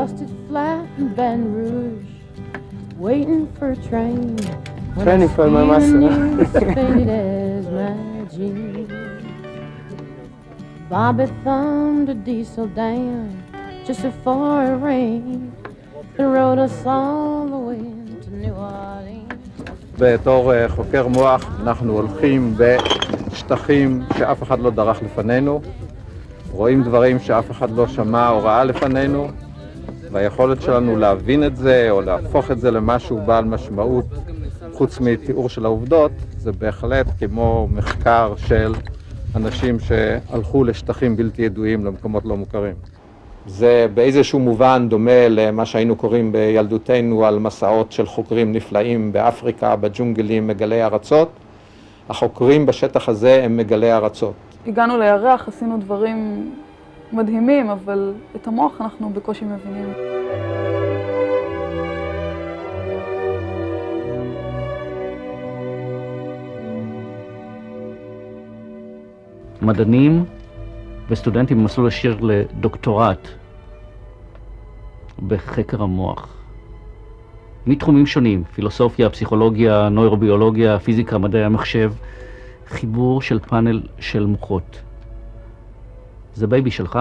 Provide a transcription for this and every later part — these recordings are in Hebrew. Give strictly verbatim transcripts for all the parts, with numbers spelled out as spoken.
busted flat in Baton Rouge, waiting for a train. Training for my master. Faded as my jeans. Bobby thumbed a diesel down just before it rained and rode us all the way to New Orleans. בתור חוקר מוח אנחנו הולכים בשטחים שאף אחד לא דרך לפנינו, רואים דברים שאף אחד לא שמע או ראה לפנינו, והיכולת שלנו להבין את זה או להפוך את זה למשהו בעל משמעות חוץ מתיאור של העובדות, זה בהחלט כמו מחקר של אנשים שהלכו לשטחים בלתי ידועים, למקומות לא מוכרים. זה באיזשהו מובן דומה למה שהיינו קוראים בילדותנו על מסעות של חוקרים נפלאים באפריקה, בג'ונגלים, מגלי ארצות. החוקרים בשטח הזה הם מגלי ארצות. הגענו לירח, עשינו דברים מדהימים, אבל את המוח אנחנו בקושי מבינים. מדענים וסטודנטים במסלול ישיר לדוקטורט בחקר המוח. מתחומים שונים, פילוסופיה, פסיכולוגיה, נוירוביולוגיה, פיזיקה, מדעי המחשב, חיבור של פאנל של מוחות. זה בייבי שלך?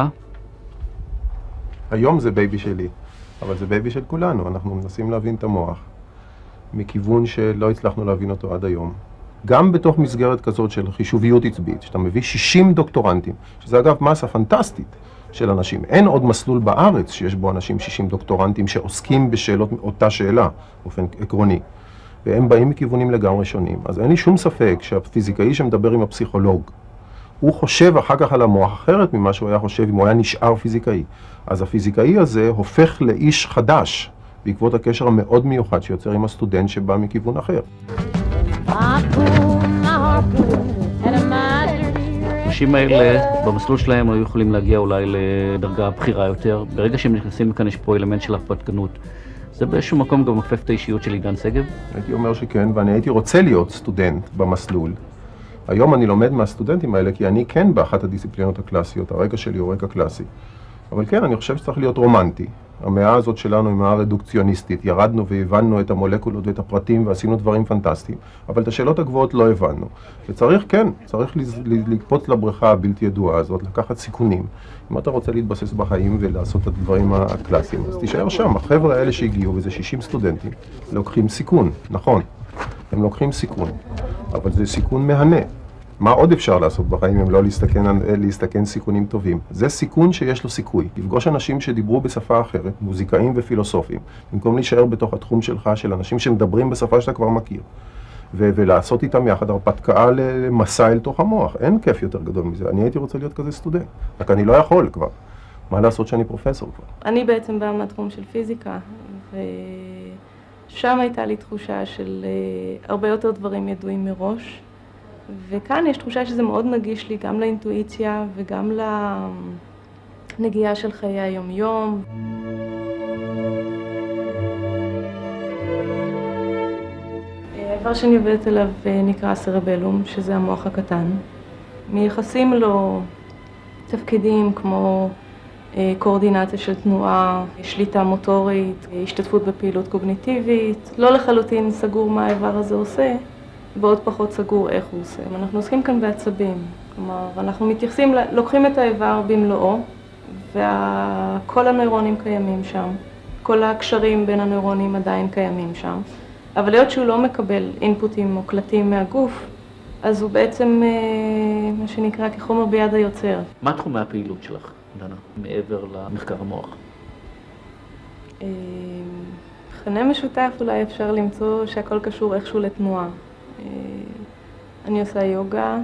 היום זה בייבי שלי, אבל זה בייבי של כולנו. אנחנו מנסים להבין את המוח מכיוון שלא הצלחנו להבין אותו עד היום. גם בתוך מסגרת כזאת של חישוביות עצבית, שאתה מביא שישים דוקטורנטים, שזה אגב מסה פנטסטית של אנשים. אין עוד מסלול בארץ שיש בו אנשים שישים דוקטורנטים שעוסקים בשאלות אותה שאלה, באופן עקרוני. והם באים מכיוונים לגמרי שונים. אז אין לי שום ספק שהפיזיקאי שמדבר עם הפסיכולוג, הוא חושב אחר כך על המוח אחרת ממה שהוא היה חושב אם הוא היה נשאר פיזיקאי. אז הפיזיקאי הזה הופך לאיש חדש, בעקבות הקשר המאוד מיוחד שיוצר עם הסטודנט שבא מכיוון אחר. האנשים האלה במסלול שלהם היו יכולים להגיע אולי לדרגה בכירה יותר. ברגע שהם נכנסים כאן יש פה אלמנט של הפתגנות. זה באיזשהו מקום גם מופף את האישיות של עידן שגב? הייתי אומר שכן, ואני הייתי רוצה להיות סטודנט במסלול. היום אני לומד מהסטודנטים האלה, כי אני כן באחת הדיסציפלינות הקלאסיות, הרקע שלי הוא רקע קלאסי. אבל כן, אני חושב שצריך להיות רומנטי. המאה הזאת שלנו היא מאה רדוקציוניסטית, ירדנו והבנו את המולקולות ואת הפרטים ועשינו דברים פנטסטיים, אבל את השאלות הגבוהות לא הבנו. וצריך, כן, צריך לקפוץ לבריכה הבלתי ידועה הזאת, לקחת סיכונים. אם אתה רוצה להתבסס בחיים ולעשות את הדברים הקלאסיים, אז תישאר שם. החבר'ה האלה שהגיעו, וזה שישים סטודנטים, לוקחים סיכון, נכון. הם לוקחים סיכון, אבל זה סיכון מהנה. מה עוד אפשר לעשות בחיים אם לא להסתכן, להסתכן סיכונים טובים? זה סיכון שיש לו סיכוי. לפגוש אנשים שדיברו בשפה אחרת, מוזיקאים ופילוסופים, במקום להישאר בתוך התחום שלך, של אנשים שמדברים בשפה שאתה כבר מכיר, ו- ולעשות איתם יחד הרפתקה למסע אל תוך המוח. אין כיף יותר גדול מזה. אני הייתי רוצה להיות כזה סטודנט, רק אני לא יכול כבר. מה לעשות שאני פרופסור כבר? אני בעצם באה מהתחום של פיזיקה, ושם הייתה לי תחושה של הרבה יותר דברים ידועים מראש. וכאן יש תחושה שזה מאוד נגיש לי גם לאינטואיציה וגם לנגיעה של חיי היום-יום. האיבר שאני עובדת עליו נקרא סרבלום, שזה המוח הקטן. מייחסים לו תפקידים כמו קואורדינציה של תנועה, שליטה מוטורית, השתתפות בפעילות קוגניטיבית. לא לחלוטין סגור מה האיבר הזה עושה, ועוד פחות סגור איך הוא עושה. אנחנו עוסקים כאן בעצבים, כלומר, אנחנו מתייחסים, לוקחים את האיבר במלואו, וכל הנוירונים קיימים שם, כל הקשרים בין הנוירונים עדיין קיימים שם, אבל להיות שהוא לא מקבל אינפוטים מוקלטים מהגוף, אז הוא בעצם מה שנקרא כחומר ביד היוצר. מה תחומי הפעילות שלך, דנה, מעבר למחקר המוח? מכנה משותף אולי אפשר למצוא שהכל קשור איכשהו לתנועה. אני עושה יוגה,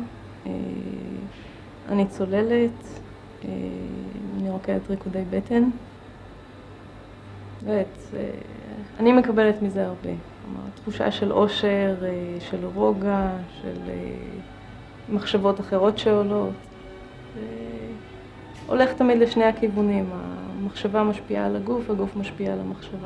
אני צוללת, אני רוקדת ריקודי בטן. אני מקבלת מזה הרבה. כלומר, תחושה של אושר, של רוגע, של מחשבות אחרות שעולות. הולך תמיד לשני הכיוונים. המחשבה משפיעה על הגוף, הגוף משפיע על המחשבה.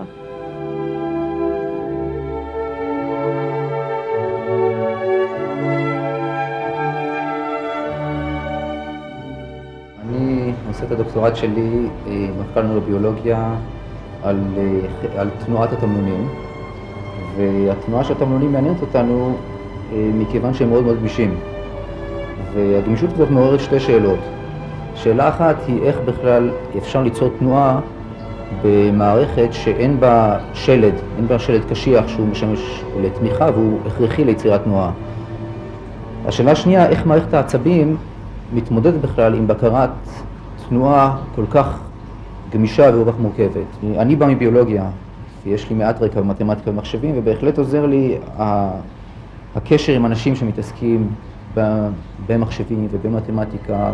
אני עושה את הדוקטורט שלי במחקר נוירוביולוגיה על, על תנועת התמנונים, והתנועה של התמנונים מעניינת אותנו מכיוון שהם מאוד מאוד גמישים. והגמישות הזאת מעוררת שתי שאלות. שאלה אחת היא איך בכלל אפשר ליצור תנועה במערכת שאין בה שלד, אין בה שלד קשיח שהוא משמש לתמיכה והוא הכרחי ליצירת תנועה. השאלה השנייה, איך מערכת העצבים מתמודדת בכלל עם בקרת תנועה כל כך גמישה וכל כך מורכבת. אני בא מביולוגיה, ויש לי מעט רקע במתמטיקה ומחשבים, ובהחלט עוזר לי הקשר עם אנשים שמתעסקים במחשבים ובמתמטיקה.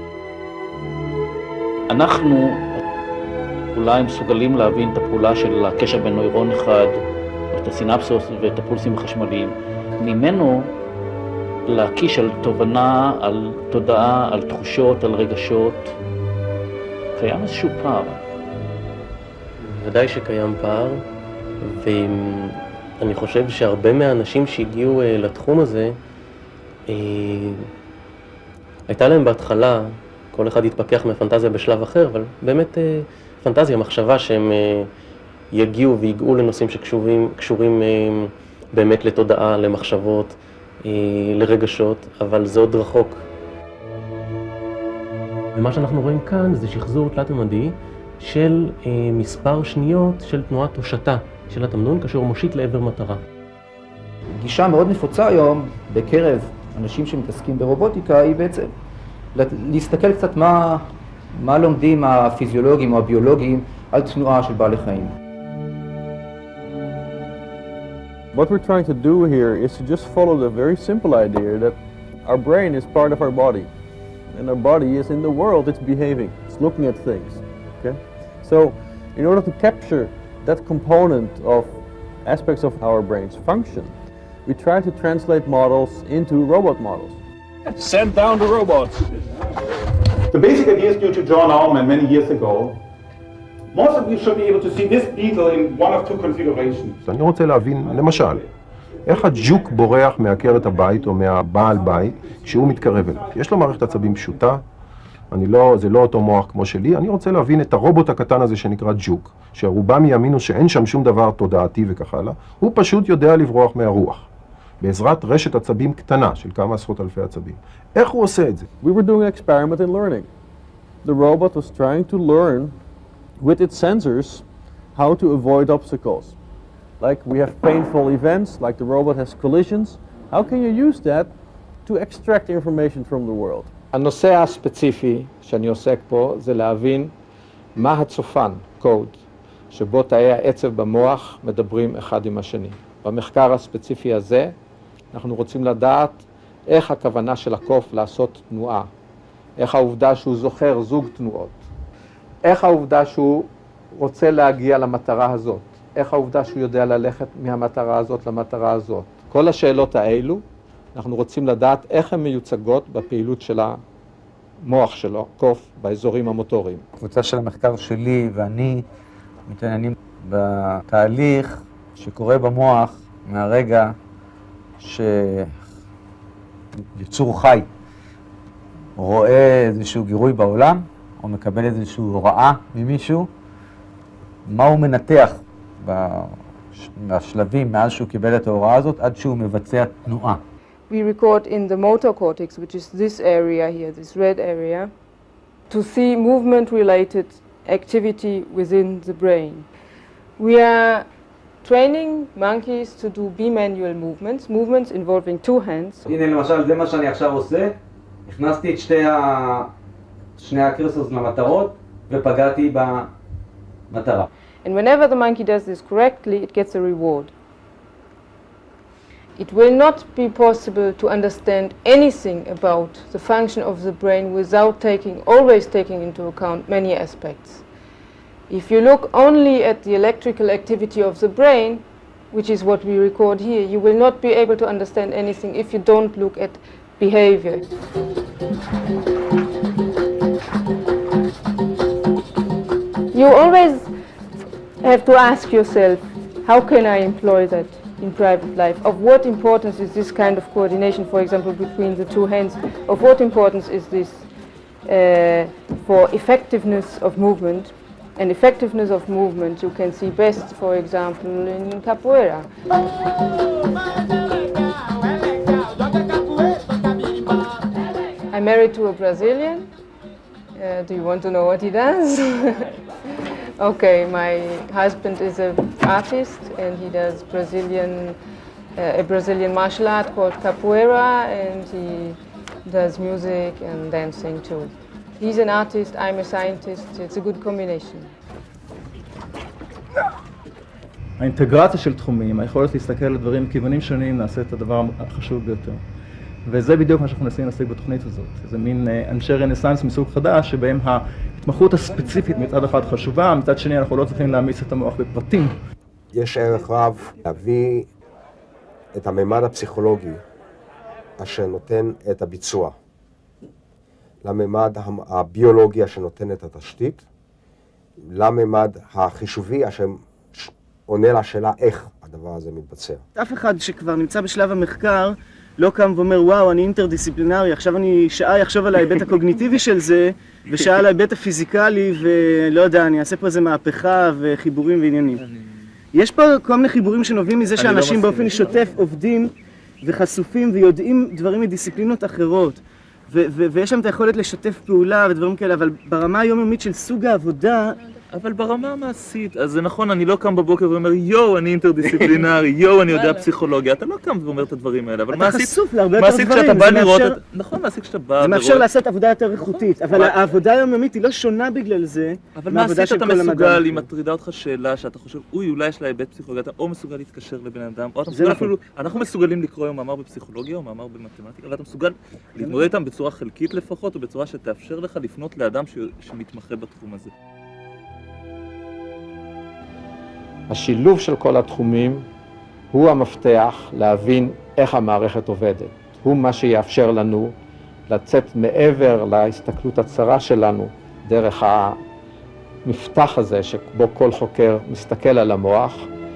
אנחנו אולי מסוגלים להבין את הפעולה של הקשר בין נוירון אחד, את הסינפסוס ואת הפולסים החשמליים. ממנו להקיש על תובנה, על תודעה, על תחושות, על רגשות. קיים איזשהו פער. ודאי שקיים פער, ואני חושב שהרבה מהאנשים שהגיעו לתחום הזה, הייתה להם בהתחלה, כל אחד התפכח מהפנטזיה בשלב אחר, אבל באמת פנטזיה, מחשבה שהם יגיעו ויגעו לנושאים שקשורים קשורים באמת לתודעה, למחשבות, לרגשות, אבל זה עוד רחוק. ומה שאנחנו רואים כאן זה שחזור תלת-ממדי של מספר שניות של תנועת הושטה של התמנון כאשר הוא מושיט לעבר מטרה. גישה מאוד נפוצה היום בקרב אנשים שמתעסקים ברובוטיקה היא בעצם להסתכל קצת מה, מה לומדים הפיזיולוגים או הביולוגים על תנועה של בעלי חיים. What we're trying to do here is to just follow the very simple idea that our brain is part of our body. And our body is in the world, it's behaving, it's looking at things. Okay? So, in order to capture that component of aspects of our brain's function, we try to translate models into robot models. Send down the robots. The basic idea is due to John Allman many years ago. Most of you should be able to see this beetle in one of two configurations. אני רוצה להבין, למשל, איך הג'וק בורח מעקרת הבית או מהבעל בית כשהוא מתקרב אליו. יש לו מערכת עצבים פשוטה, אני לא, זה לא אותו מוח כמו שלי, אני רוצה להבין את הרובוט הקטן הזה שנקרא ג'וק, שרובם יאמינו שאין שם שום דבר תודעתי וכך הלאה, הוא פשוט יודע לברוח מהרוח, בעזרת רשת עצבים קטנה של כמה עשרות אלפי עצבים. איך הוא עושה את זה? We were doing an experiment in learning. The robot was trying to learn with its sensors how to avoid obstacles. Like we have painful events, like the robot has collisions. How can you use that to extract information from the world? הנושא הספציפי שאני עוסק פה זה להבין מה הצופן, קוד, שבו תאי העצב במוח מדברים אחד עם השני. במחקר הספציפי הזה אנחנו רוצים לדעת איך הכוונה של הקוף לעשות תנועה, איך העובדה שהוא זוכר זוג תנועות, איך העובדה שהוא רוצה להגיע למטרה הזאת, איך העובדה שהוא יודע ללכת מהמטרה הזאת למטרה הזאת. כל השאלות האלו, אנחנו רוצים לדעת איך הן מיוצגות בפעילות של המוח שלו, קוף, באזורים המוטוריים. קבוצה של המחקר שלי ואני מתעניינים בתהליך שקורה במוח מהרגע שיצור חי רואה איזשהו גירוי בעולם, או מקבל איזושהי הוראה ממישהו, מה הוא מנתח בשלבים מאז שהוא קיבל את ההוראה הזאת עד שהוא מבצע תנועה. We record in the motor cortex, which is this area here, this red area, to see movement-related activity within the brain. We are training monkeys to do bimanual movements, movements involving two hands. הנה למשל, זה מה שאני עכשיו עושה. הכנסתי את שתי ה... שני הקרסוס למטרות ופגעתי במטרה. And whenever the monkey does this correctly, it gets a reward. It will not be possible to understand anything about the function of the brain without taking, always taking into account many aspects. If you look only at the electrical activity of the brain, which is what we record here, you will not be able to understand anything if you don't look at behavior. You always have to ask yourself, how can I employ that in private life? Of what importance is this kind of coordination, for example, between the two hands? Of what importance is this uh, for effectiveness of movement? and effectiveness of movement you can see best, for example, in capoeira. I'm married to a Brazilian. Uh, do you want to know what he does? Okay, my husband is an artist and he does Brazilian, uh, a Brazilian martial art called capoeira, and he does music and dancing too. He's an artist, I'm a scientist, it's a good combination. האינטגרציה של תחומים, היכולת להסתכל על דברים מכיוונים שונים, נעשה את הדבר החשוב ביותר. וזה בדיוק מה שאנחנו מנסים להשיג בתוכנית הזאת. זה מין אנשי רנסנס מסוג חדש, שבהם ההתמחות הספציפית מצד אחד חשובה, מצד שני אנחנו לא צריכים להעמיס את המוח בפרטים. יש ערך רב להביא את הממד הפסיכולוגי אשר נותן את הביצוע, לממד הביולוגי אשר נותן את התשתית, לממד החישובי אשר עונה לשאלה איך הדבר הזה מתבצע. אף אחד שכבר נמצא בשלב המחקר לא קם ואומר, וואו, אני אינטרדיסציפלינרי, עכשיו אני שעה יחשוב על ההיבט הקוגניטיבי של זה, ושעה על ההיבט הפיזיקלי, ולא יודע, אני אעשה פה איזה מהפכה וחיבורים ועניינים. יש פה כל מיני חיבורים שנובעים מזה שאנשים באופן שוטף עובדים וחשופים ויודעים דברים מדיסציפלינות אחרות, ויש שם את היכולת לשתף פעולה ודברים כאלה, אבל ברמה היומיומית של סוג העבודה, אבל ברמה המעשית, אז זה נכון, אני לא קם בבוקר ואומר, יו, אני אינטרדיסציפלינרי, יו, אני יודע פסיכולוגיה, אתה לא קם ואומר את הדברים האלה, אבל אתה חשוף להרבה יותר דברים, נכון, מעשית כשאתה בא... זה מאפשר לעשות עבודה יותר איכותית, אבל העבודה היומיומית היא לא שונה בגלל זה, אבל מעשית אתה מסוגל, אם מטרידה אותך שאלה שאתה חושב, אוי, אולי יש לה היבט פסיכולוגיה, אתה או מסוגל להתקשר לבן אדם, או אתה מסוגל אפילו, אנחנו מסוגלים לקרוא היום מאמר בפסיכולוגיה או מאמר במתמטיקה, ואתה מסוגל להתמודד איתם בצורה חלקית לפחות, או בצורה שתאפשר לך לפנות לאדם שמתמחה בתחום הזה. השילוב של כל התחומים הוא המפתח להבין איך המערכת עובדת. הוא מה שיאפשר לנו לצאת מעבר להסתכלות הצרה שלנו דרך המפתח הזה שבו כל חוקר מסתכל על המוח.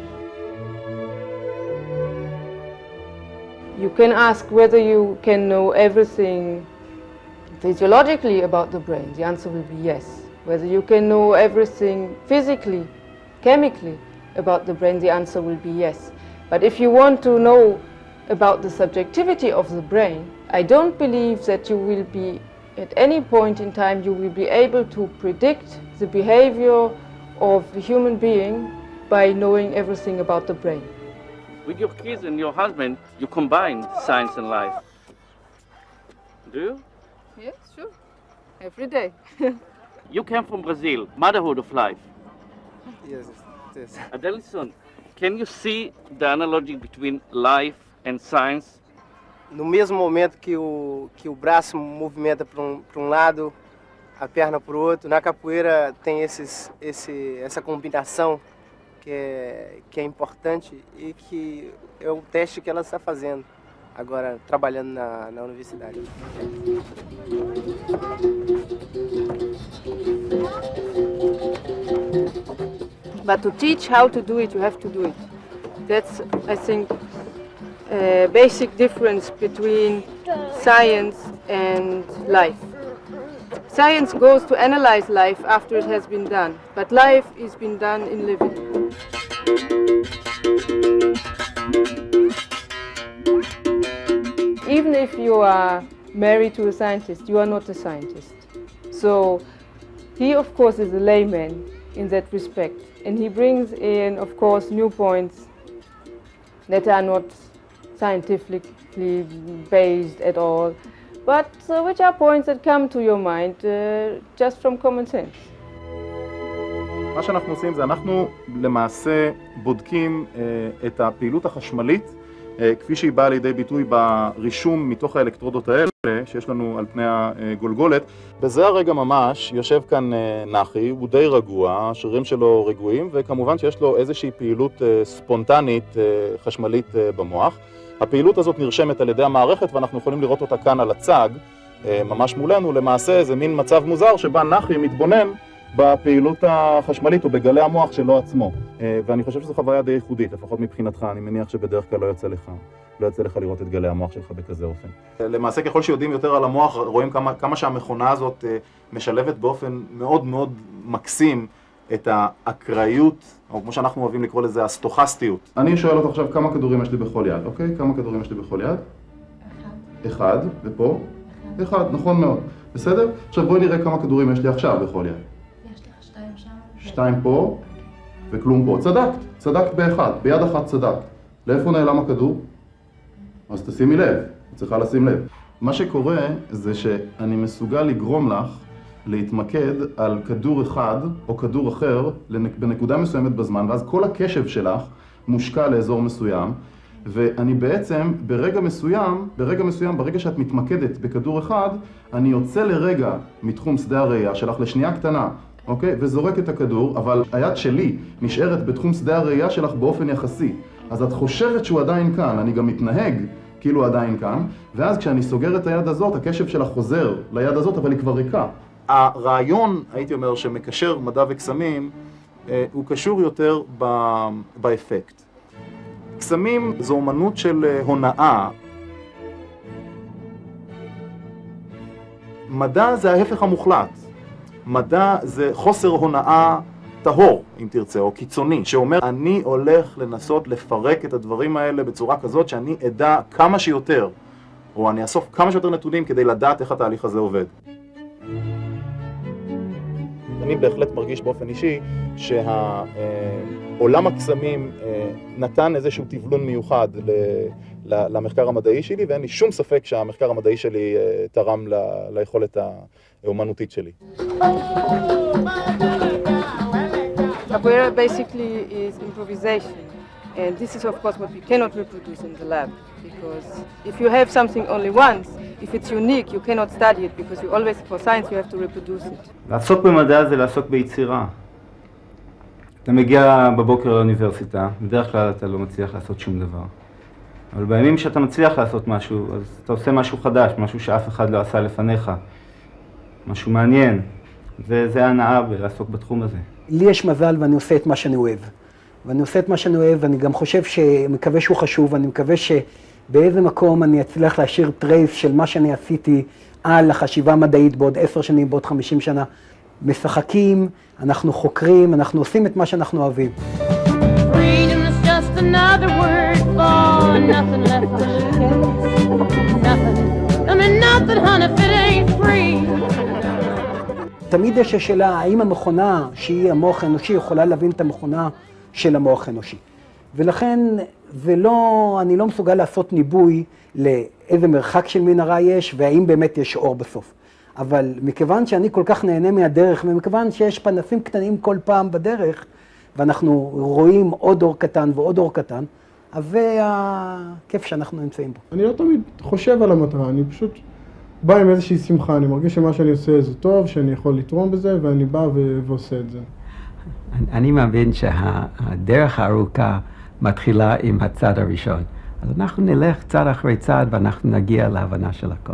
You can ask whether you can know everything physiologically about the brain. The answer will be yes. Whether you can know everything physically, chemically, about the brain, the answer will be yes. But if you want to know about the subjectivity of the brain, I don't believe that you will be, at any point in time, you will be able to predict the behavior of the human being by knowing everything about the brain. With your kids and your husband, you combine science and life. Do you? Yes, sure. Every day. You came from Brazil, motherhood of life. Yes. Yes. Adelson, can you see the analogy between life and science? No mesmo momento que o que o braço movimenta para um para um lado, a perna para o outro, na capoeira tem esses esse essa combinação que é que é importante e que é o teste que ela está fazendo agora trabalhando na na universidade. But to teach how to do it, you have to do it. That's, I think, a basic difference between science and life. Science goes to analyze life after it has been done, but life is been done in living. Even if you are married to a scientist, you are not a scientist. So he, of course, is a layman in that respect. And he brings in, of course, new points that are not scientifically based at all, but uh, which are points that come to your mind uh, just from common sense. מה שאנחנו עושים זה אנחנו למעשה בודקים uh, את הפעילות החשמלית uh, כפי שהיא באה לידי ביטוי ברישום מתוך האלקטרודות האלה שיש לנו על פני הגולגולת. בזה הרגע ממש יושב כאן נחי, הוא די רגוע, השרירים שלו רגועים, וכמובן שיש לו איזושהי פעילות ספונטנית חשמלית במוח. הפעילות הזאת נרשמת על ידי המערכת ואנחנו יכולים לראות אותה כאן על הצג, ממש מולנו. למעשה זה מין מצב מוזר שבה נחי מתבונן בפעילות החשמלית או בגלי המוח שלו עצמו. ואני חושב שזו חוויה די ייחודית, לפחות מבחינתך, אני מניח שבדרך כלל לא יוצא לך. לא יוצא לך לראות את גלי המוח שלך בכזה אופן. למעשה ככל שיודעים יותר על המוח, רואים כמה, כמה שהמכונה הזאת משלבת באופן מאוד מאוד מקסים את האקראיות, או כמו שאנחנו אוהבים לקרוא לזה, הסטוכסטיות. אני שואל אותך עכשיו כמה כדורים יש לי בכל יד, אוקיי? כמה כדורים יש לי בכל יד? אחד. אחד, ופה? אחד, נכון מאוד. בסדר? עכשיו בואי נראה כמה כדורים יש לי עכשיו בכל יד. יש לך שתיים שם. שתיים פה, וכלום פה. צדקת, צדקת באחד, ביד אחת צדקת. לאיפה נעלם הכדור? אז תשימי לב, צריכה לשים לב. מה שקורה זה שאני מסוגל לגרום לך להתמקד על כדור אחד או כדור אחר בנקודה מסוימת בזמן, ואז כל הקשב שלך מושקע לאזור מסוים, ואני בעצם ברגע מסוים, ברגע מסוים, ברגע שאת מתמקדת בכדור אחד, אני יוצא לרגע מתחום שדה הראייה שלך לשנייה קטנה, אוקיי? וזורק את הכדור, אבל היד שלי נשארת בתחום שדה הראייה שלך באופן יחסי. אז את חושבת שהוא עדיין כאן, אני גם מתנהג כאילו הוא עדיין כאן, ואז כשאני סוגר את היד הזאת, הקשב שלך חוזר ליד הזאת, אבל היא כבר ריקה. הרעיון, הייתי אומר, שמקשר מדע וקסמים, הוא קשור יותר באפקט. קסמים זו אומנות של הונאה. מדע זה ההפך המוחלט. מדע זה חוסר הונאה טהור, אם תרצה, או קיצוני, שאומר, אני הולך לנסות לפרק את הדברים האלה בצורה כזאת שאני אדע כמה שיותר, או אני אאסוף כמה שיותר נתונים כדי לדעת איך התהליך הזה עובד. אני בהחלט מרגיש באופן אישי שהעולם הקסמים נתן איזשהו תבלון מיוחד למחקר המדעי שלי, ואין לי שום ספק שהמחקר המדעי שלי תרם ליכולת האומנותית שלי. Capoeira basically is improvisation, and this is of course what we cannot reproduce in the lab, because if you have something only once, if it's unique, you cannot study it, because you always, for science, you have to reproduce it. לעסוק במדע זה לעסוק ביצירה. אתה מגיע בבוקר לאוניברסיטה, בדרך כלל אתה לא מצליח לעשות שום דבר. אבל בימים שאתה מצליח לעשות משהו, אז אתה עושה משהו חדש, משהו שאף אחד לא עשה לפניך, משהו מעניין. וזה ההנאה בלעסוק בתחום הזה. לי יש מזל ואני עושה את מה שאני אוהב. ואני עושה את מה שאני אוהב, ואני גם חושב ש... מקווה שהוא חשוב, ואני מקווה שבאיזה מקום אני אצליח להשאיר טרייס של מה שאני עשיתי על החשיבה המדעית בעוד עשר שנים, בעוד חמישים שנה. משחקים, אנחנו חוקרים, אנחנו עושים את מה שאנחנו אוהבים. Freedom is just another word for nothing left to chase. Nothing, I mean nothing, honey, if it ain't free. תמיד יש השאלה, האם המכונה שהיא המוח האנושי יכולה להבין את המכונה של המוח האנושי. ולכן, ולא, אני לא מסוגל לעשות ניבוי לאיזה מרחק של מנהרה יש, והאם באמת יש אור בסוף. אבל מכיוון שאני כל כך נהנה מהדרך, ומכיוון שיש פנסים קטנים כל פעם בדרך, ואנחנו רואים עוד אור קטן ועוד אור קטן, אז זה הכיף שאנחנו נמצאים בו. אני לא תמיד חושב על המטרה, אני פשוט בא עם איזושהי שמחה, אני מרגיש שמה שאני עושה זה טוב, שאני יכול לתרום בזה, ואני בא ועושה את זה. אני מאמין שהדרך הארוכה מתחילה עם הצד הראשון. אז אנחנו נלך צעד אחרי צעד ואנחנו נגיע להבנה של הכל.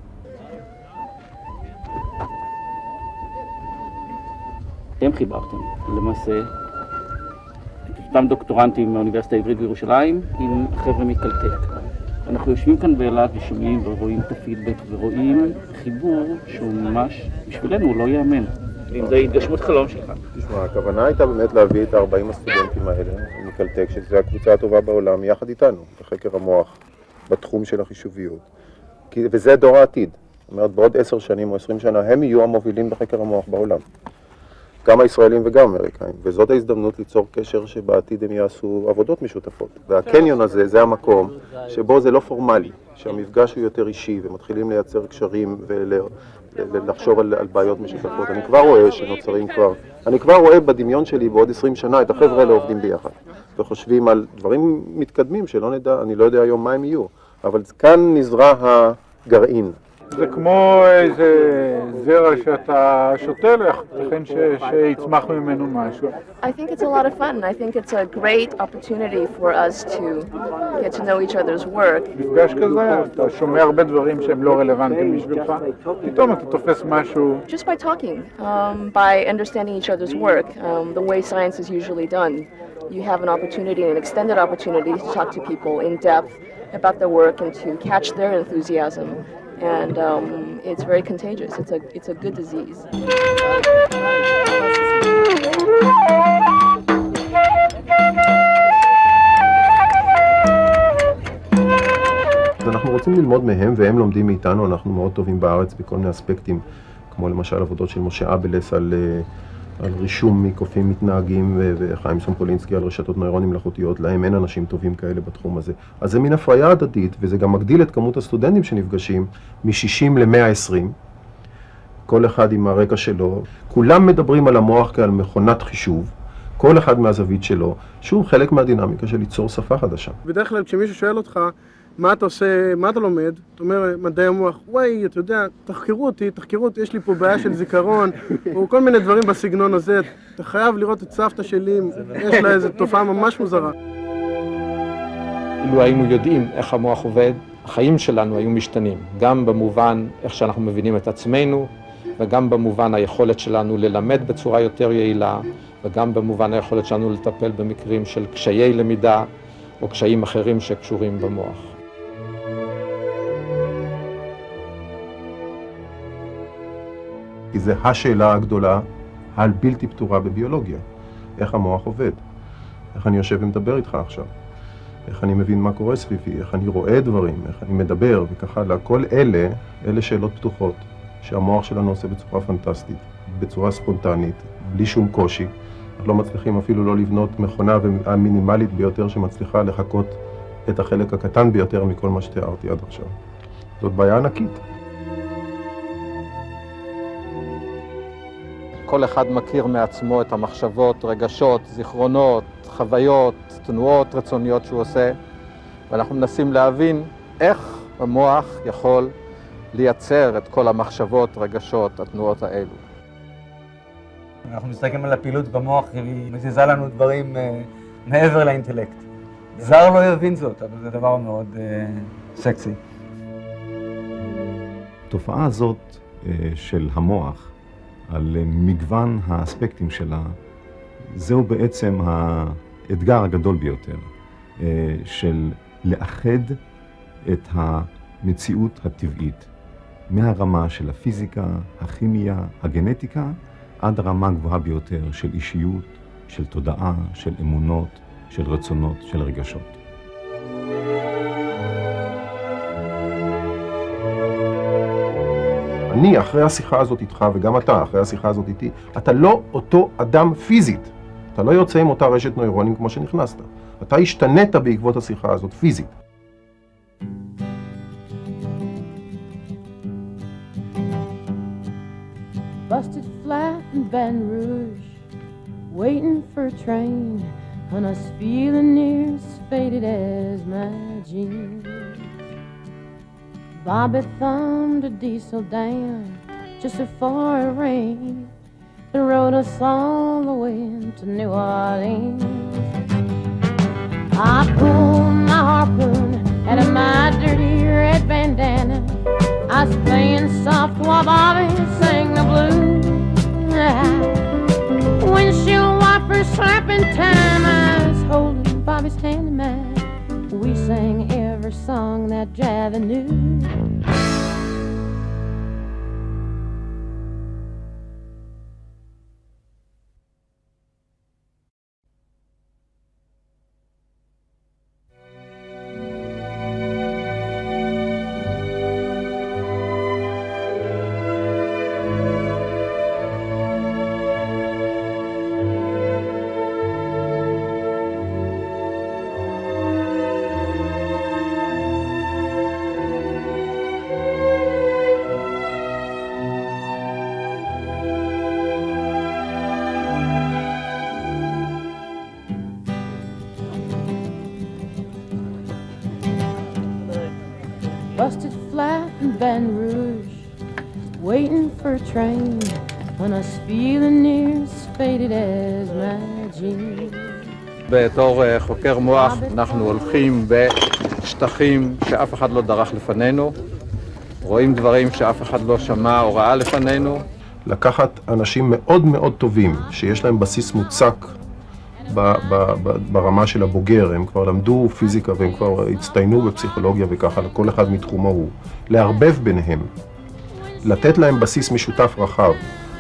אתם חיברתם למעשה את אותם דוקטורנטים מהאוניברסיטה העברית בירושלים עם חבר'ה מקלטק. אנחנו יושבים כאן באילת ושומעים ורואים את הפידבק ורואים חיבור שהוא ממש, בשבילנו הוא לא יאמן. אם זה התגשמות חלום שלך. תשמע, הכוונה הייתה באמת להביא את ה-ארבעים הסטודנטים האלה מקלטק, שזו הקבוצה הטובה בעולם, יחד איתנו, בחקר המוח, בתחום של החישוביות. וזה דור העתיד. זאת אומרת, בעוד עשר שנים או עשרים שנה, הם יהיו המובילים בחקר המוח בעולם. גם הישראלים וגם האמריקאים. וזאת ההזדמנות ליצור קשר שבעתיד הם יעשו עבודות משותפות. והקניון הזה, זה המקום שבו זה לא פורמלי, שהמפגש הוא יותר אישי, ומתחילים לייצר קשרים ולחשוב על, על בעיות משותפות. אני כבר רואה שנוצרים כבר, אני כבר רואה בדמיון שלי בעוד עשרים שנה את החבר'ה האלה עובדים ביחד. וחושבים על דברים מתקדמים שלא נדע, אני לא יודע היום מה הם יהיו. אבל כאן נזרע הגרעין. זה כמו איזה זרע שאתה שותה לך, לכן שיצמח ממנו משהו. I think it's a lot of fun. I think it's a great opportunity for us to get to know each other's work. מפגש כזה, אתה שומע הרבה דברים שהם לא רלוונטיים בשבילך, פתאום אתה תופס משהו. Just by talking, um, by understanding each other's work, um, the way science is usually done, you have an opportunity, an extended opportunity to talk to people in depth about their work and to catch their enthusiasm. And um, it's very contagious. It's a, it's a good disease. אנחנו רוצים ללמוד מהם והם לומדים מאיתנו, אנחנו מאוד טובים בארץ בכל מיני אספקטים, כמו למשל עבודות של משה אבלס על, על רישום מקופים מתנהגים וחיים סומפולינסקי על רשתות נוירונים מלאכותיות, להם אין אנשים טובים כאלה בתחום הזה. אז זה מין הפריה הדדית וזה גם מגדיל את כמות הסטודנטים שנפגשים מ-שישים ל-מאה ועשרים, כל אחד עם הרקע שלו, כולם מדברים על המוח כעל מכונת חישוב, כל אחד מהזווית שלו, שהוא חלק מהדינמיקה של ליצור שפה חדשה. בדרך כלל כשמישהו שואל אותך מה אתה עושה, מה אתה לומד? אתה אומר, מדעי המוח, וואי, אתה יודע, תחקרו אותי, תחקרו אותי, יש לי פה בעיה של זיכרון, או כל מיני דברים בסגנון הזה. אתה חייב לראות את סבתא שלי, יש לה איזו תופעה ממש מוזרה. אילו היינו יודעים איך המוח עובד, החיים שלנו היו משתנים, גם במובן איך שאנחנו מבינים את עצמנו, וגם במובן היכולת שלנו ללמד בצורה יותר יעילה, וגם במובן היכולת שלנו לטפל במקרים של קשיי למידה, או קשיים אחרים שקשורים במוח. כי זו השאלה הגדולה, הבלתי פתורה בביולוגיה. איך המוח עובד? איך אני יושב ומדבר איתך עכשיו? איך אני מבין מה קורה סביבי? איך אני רואה דברים? איך אני מדבר? וכך הלאה. כל אלה, אלה שאלות פתוחות, שהמוח שלנו עושה בצורה פנטסטית, בצורה ספונטנית, בלי שום קושי. אנחנו לא מצליחים אפילו לא לבנות מכונה המינימלית ביותר שמצליחה לחכות את החלק הקטן ביותר מכל מה שתיארתי עד עכשיו. זאת בעיה ענקית. כל אחד מכיר מעצמו את המחשבות, רגשות, זיכרונות, חוויות, תנועות רצוניות שהוא עושה, ואנחנו מנסים להבין איך המוח יכול לייצר את כל המחשבות, רגשות, התנועות האלו. אנחנו מסתכלים על הפעילות במוח, היא מזיזה לנו דברים uh, מעבר לאינטלקט. זר לא יבין זאת, אבל זה דבר מאוד uh, סקסי. התופעה הזאת uh, של המוח, על uh, מגוון האספקטים שלה, זהו בעצם האתגר הגדול ביותר, uh, של לאחד את המציאות הטבעית, מהרמה של הפיזיקה, הכימיה, הגנטיקה, עד הרמה הגבוהה ביותר של אישיות, של תודעה, של אמונות, של רצונות, של רגשות. אני, אחרי השיחה הזאת איתך, וגם אתה, אחרי השיחה הזאת איתי, אתה לא אותו אדם פיזית. אתה לא יוצא עם אותה רשת נוירונים כמו שנכנסת. אתה השתנית בעקבות השיחה הזאת פיזית. Busted flat in Baton Rouge, waiting for a train, and us feeling near as faded as my jeans. Bobby thumbed a diesel down just before it rained and rode us all the way to New Orleans. I pulled my harpoon out of my dirty red bandana. I was playing soft while Bobby sang the blues. Windshield wipers slapping time, I was holding Bobby's hand in mine. We sang every song that Javi knew. Busted flat in Baton Rouge, waiting for a train, and us feeling near as faded as my jeans. בתור חוקר מוח אנחנו הולכים בשטחים שאף אחד לא דרך לפנינו, רואים דברים שאף אחד לא שמע או ראה לפנינו. לקחת אנשים מאוד מאוד טובים שיש להם בסיס מוצק ב- ב- ב- ברמה של הבוגר, הם כבר למדו פיזיקה והם כבר הצטיינו בפסיכולוגיה וככה, לכל אחד מתחומו הוא, לערבב ביניהם, לתת להם בסיס משותף רחב,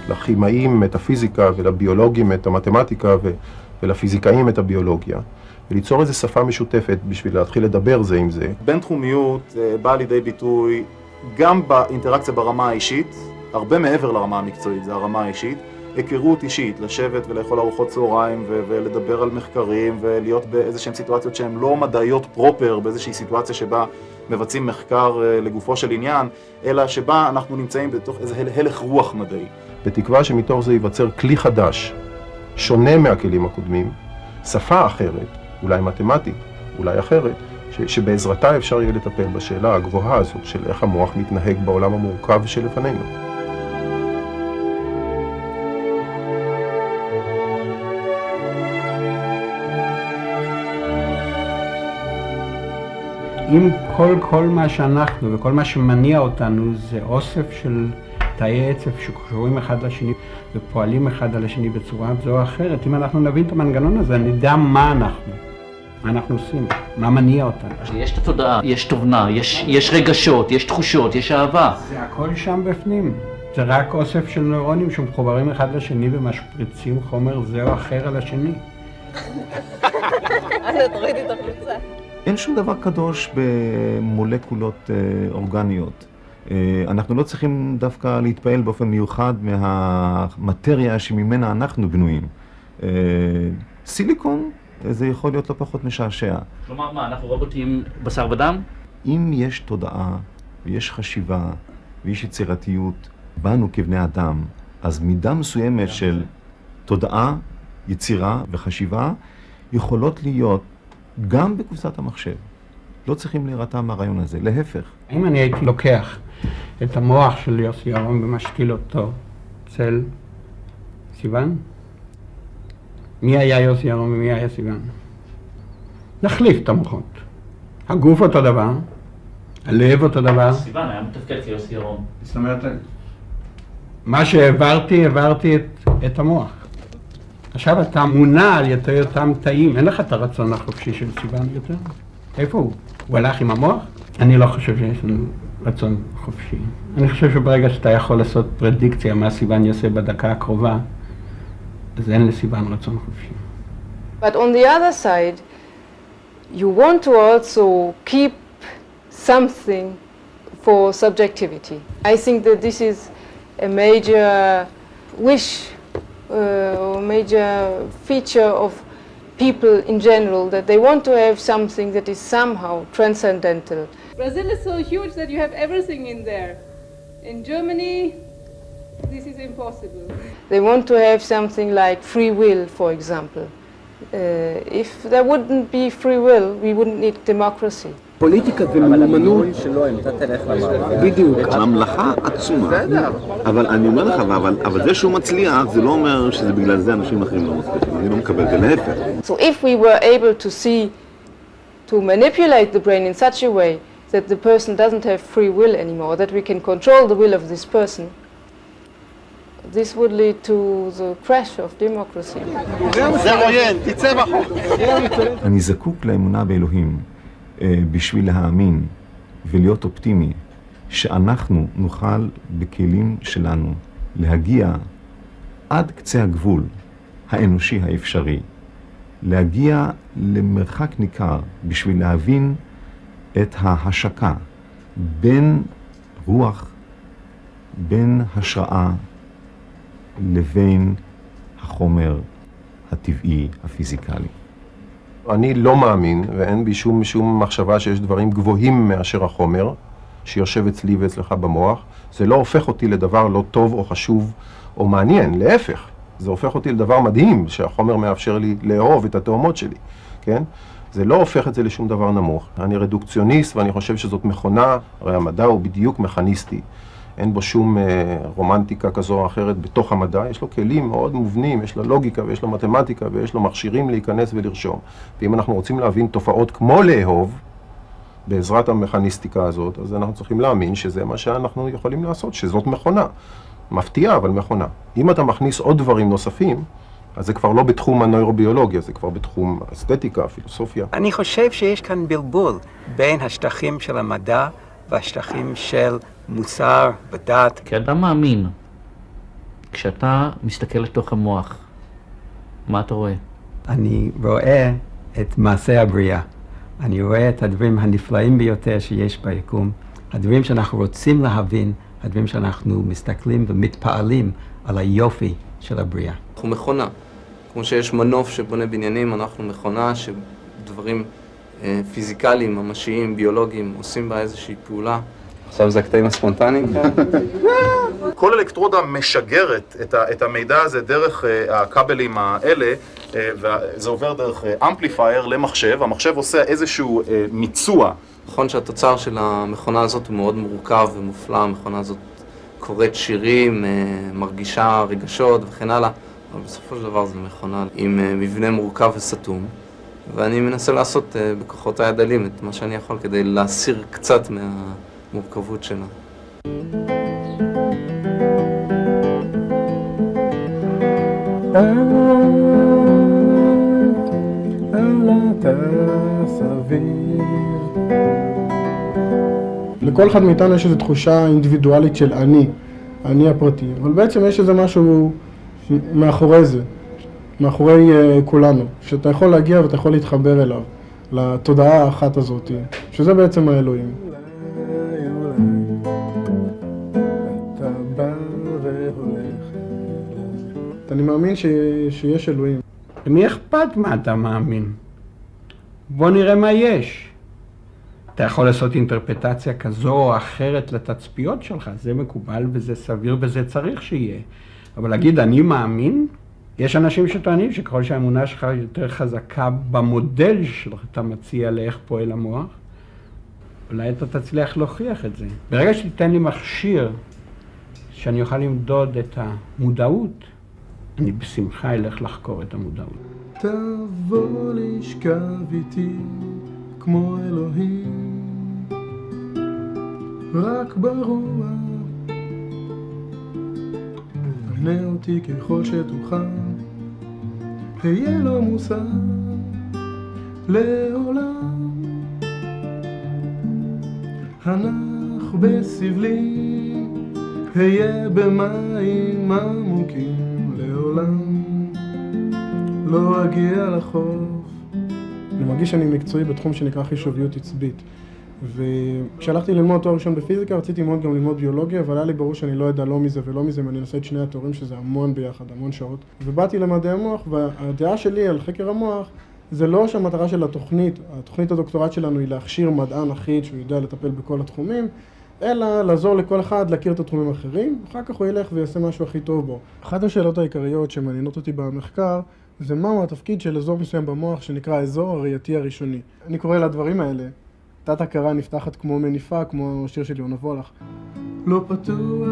לכימאים את הפיזיקה ולביולוגים את המתמטיקה ו... ולפיזיקאים את הביולוגיה, וליצור איזו שפה משותפת בשביל להתחיל לדבר זה עם זה. בינתחומיות באה לידי ביטוי גם באינטראקציה ברמה האישית, הרבה מעבר לרמה המקצועית, זה הרמה האישית, היכרות אישית, לשבת ולאכול ארוחות צהריים ו- ולדבר על מחקרים ולהיות באיזשהם סיטואציות שהן לא מדעיות פרופר, באיזושהי סיטואציה שבה מבצעים מחקר לגופו של עניין, אלא שבה אנחנו נמצאים בתוך איזה הלך רוח מדעי. בתקווה שמתוך זה ייווצר כלי חדש, שונה מהכלים הקודמים, שפה אחרת, אולי מתמטית, אולי אחרת, ש- שבעזרתה אפשר יהיה לטפל בשאלה הגבוהה הזו של איך המוח מתנהג בעולם המורכב שלפנינו. אם כל, כל מה שאנחנו וכל מה שמניע אותנו זה אוסף של תאי עצב שקשורים אחד לשני ופועלים אחד על השני בצורה זו או אחרת, אם אנחנו נבין את המנגנון הזה, נדע מה אנחנו, מה אנחנו עושים, מה מניע אותנו. יש את התודעה, יש תובנה, יש, יש רגשות, יש תחושות, יש אהבה. זה הכל שם בפנים. זה רק אוסף של נוירונים שמחוברים אחד לשני ומשפריצים חומר זה או אחר על השני. אז תורידי את החולצה. אין שום דבר קדוש במולקולות אורגניות. אנחנו לא צריכים דווקא להתפעל באופן מיוחד מהמטריה שממנה אנחנו בנויים. סיליקון זה יכול להיות לא פחות משעשע. כלומר מה, אנחנו רובוטים בשר ודם? אם יש תודעה ויש חשיבה ויש יצירתיות בנו כבני אדם, אז מידה מסוימת של תודעה, יצירה וחשיבה יכולות להיות גם בקופסת המחשב. לא צריכים להירתע מהרעיון הזה, להפך. אם אני הייתי לוקח את המוח של יוסי ירון ומשתיל אותו אצל סיוון, מי היה יוסי ירון ומי היה סיוון? נחליף את המוחות. הגוף אותו דבר, הלב אותו דבר. סיוון היה מתפקד כיוסי ירון. זאת אומרת, מה שהעברתי, העברתי את, את המוח. עכשיו אתה מונע על ידי אותם תאים, אין לך את הרצון החופשי של סיוון יותר? איפה הוא? הוא הלך עם המוח? אני לא חושב שיש לנו רצון חופשי. אני חושב שברגע שאתה יכול לעשות פרדיקציה מה סיוון יעשה בדקה הקרובה, אז אין לסיוון רצון חופשי. But on the other side, you want to also keep something for subjectivity. I think that this is a major wish uh, or major feature of people in general, that they want to have something that is somehow transcendental. Brazil is so huge that you have everything in there. In Germany, this is impossible. They want to have something like free will, for example. Uh, if there wouldn't be free will, we wouldn't need democracy. פוליטיקה ולאומנות, בדיוק. הממלכה עצומה, אבל אני אומר לך, אבל זה שהוא מצליח, זה לא אומר שזה בגלל זה אנשים אחרים לא מצליחים, אני לא מקבל, זה להפך. So if we were able to see, to manipulate the brain in such a way that the person doesn't have free will anymore, that we can control the will of this person, this would lead to the crash of democracy. אני זקוק לאמונה באלוהים. בשביל להאמין ולהיות אופטימי שאנחנו נוכל בכלים שלנו להגיע עד קצה הגבול האנושי האפשרי, להגיע למרחק ניכר בשביל להבין את ההשקה בין רוח, בין השראה לבין החומר הטבעי הפיזיקלי. אני לא מאמין, ואין בי שום, שום מחשבה שיש דברים גבוהים מאשר החומר שיושב אצלי ואצלך במוח. זה לא הופך אותי לדבר לא טוב או חשוב או מעניין, להפך. זה הופך אותי לדבר מדהים שהחומר מאפשר לי לאהוב את התאומות שלי, כן? זה לא הופך את זה לשום דבר נמוך. אני רדוקציוניסט ואני חושב שזאת מכונה, הרי המדע הוא בדיוק מכניסטי. אין בו שום אה, רומנטיקה כזו או אחרת בתוך המדע, יש לו כלים מאוד מובנים, יש לו לוגיקה ויש לו מתמטיקה ויש לו מכשירים להיכנס ולרשום. ואם אנחנו רוצים להבין תופעות כמו לאהוב, בעזרת המכניסטיקה הזאת, אז אנחנו צריכים להאמין שזה מה שאנחנו יכולים לעשות, שזאת מכונה. מפתיעה, אבל מכונה. אם אתה מכניס עוד דברים נוספים, אז זה כבר לא בתחום הנוירוביולוגיה, זה כבר בתחום האסתטיקה, הפילוסופיה. אני חושב שיש כאן בלבול בין השטחים של המדע והשטחים של מוסר ודת. כאדם מאמין, כשאתה מסתכל לתוך המוח, מה אתה רואה? אני רואה את מעשה הבריאה. אני רואה את הדברים הנפלאים ביותר שיש ביקום, הדברים שאנחנו רוצים להבין, הדברים שאנחנו מסתכלים ומתפעלים על היופי של הבריאה. אנחנו מכונה. כמו שיש מנוף שבונה בניינים, אנחנו מכונה שדברים אה, פיזיקליים, ממשיים, ביולוגיים, עושים בה איזושהי פעולה. עכשיו זה הקטעים הספונטניים. כל אלקטרודה משגרת את, ה, את המידע הזה דרך uh, הכבלים האלה, uh, וזה עובר דרך אמפליפייר uh, למחשב. המחשב עושה איזשהו uh, מיצוע. נכון שהתוצר של המכונה הזאת הוא מאוד מורכב ומופלא. המכונה הזאת קוראת שירים, uh, מרגישה רגשות וכן הלאה. אבל בסופו של דבר זו מכונה עם uh, מבנה מורכב וסתום. ואני מנסה לעשות uh, בכוחותיי הדלים את מה שאני יכול כדי להסיר קצת מהמורכבות שלה. לכל אחד מאיתנו יש איזו תחושה אינדיבידואלית של אני, אני הפרטי, אבל בעצם יש איזה משהו מאחורי זה, מאחורי uh, כולנו, שאתה יכול להגיע ואתה יכול להתחבר אליו, לתודעה האחת הזאת, שזה בעצם האלוהים. אני מאמין ש... שיש אלוהים. למי אכפת מה אתה מאמין? בוא נראה מה יש. אתה יכול לעשות אינטרפטציה כזו או אחרת לתצפיות שלך, זה מקובל וזה סביר וזה צריך שיהיה. אבל להגיד אני מאמין, יש אנשים שטוענים שככל שהאמונה שלך יותר חזקה במודל שאתה מציע לאיך פועל המוח, אולי אתה תצליח להוכיח את זה. ברגע שתיתן לי מכשיר שאני אוכל למדוד את המודעות, אני בשמחה אלך לחקור את המודעות. תבוא לשכב איתי כמו אלוהים, רק ברוח, ענה אותי ככל שתוכל, היה לו מושג לעולם, הנח בסבלי, היה במים עמוקים לעולם, לא אגיע לחוף. אני מרגיש שאני מקצועי בתחום שנקרא חישוביות עצבית. וכשהלכתי ללמוד תואר ראשון בפיזיקה, רציתי מאוד גם ללמוד ביולוגיה, אבל היה לי ברור שאני לא יודע לא מזה ולא מזה, ואני אנסה את שני התוארים שזה המון ביחד, המון שעות. ובאתי למדעי המוח, והדעה שלי על חקר המוח, זה לא שהמטרה של התוכנית, התוכנית הדוקטורט שלנו היא להכשיר מדען אחיד שהוא יודע לטפל בכל התחומים, אלא לעזור לכל אחד להכיר את התחומים האחרים, אחר כך הוא ילך ויעשה משהו הכי טוב בו. אחת השאלות העיקריות שמעניינות אותי במחקר, זה מהו התפקיד של אזור מסוים במוח שנקרא האזור הראייתי הראשוני. אני קורא לדברים האלה, תת הכרה נפתחת כמו מניפה, כמו שיר של יונה וולך. לא פתוח